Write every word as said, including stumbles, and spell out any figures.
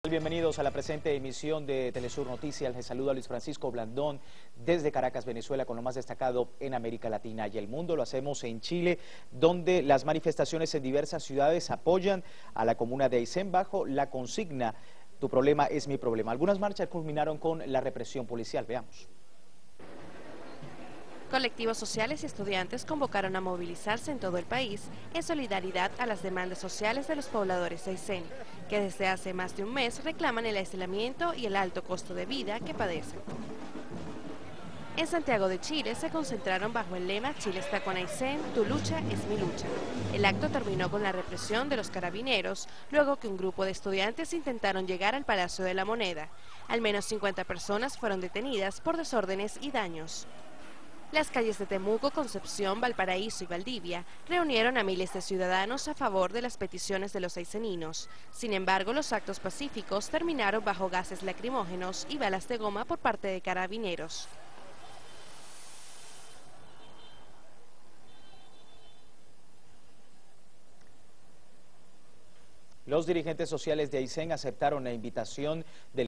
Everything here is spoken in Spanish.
Bienvenidos a la presente emisión de Telesur Noticias. Les saluda Luis Francisco Blandón desde Caracas, Venezuela, con lo más destacado en América Latina y el mundo. Lo hacemos en Chile, donde las manifestaciones en diversas ciudades apoyan a la comuna de Aysén bajo la consigna "Tu problema es mi problema". Algunas marchas culminaron con la represión policial. Veamos. Colectivos sociales y estudiantes convocaron a movilizarse en todo el país en solidaridad a las demandas sociales de los pobladores de Aysén, que desde hace más de un mes reclaman el aislamiento y el alto costo de vida que padecen. En Santiago de Chile se concentraron bajo el lema "Chile está con Aysén, tu lucha es mi lucha". El acto terminó con la represión de los carabineros, luego que un grupo de estudiantes intentaron llegar al Palacio de la Moneda. Al menos cincuenta personas fueron detenidas por desórdenes y daños. Las calles de Temuco, Concepción, Valparaíso y Valdivia reunieron a miles de ciudadanos a favor de las peticiones de los ayseninos. Sin embargo, los actos pacíficos terminaron bajo gases lacrimógenos y balas de goma por parte de carabineros. Los dirigentes sociales de Aysén aceptaron la invitación del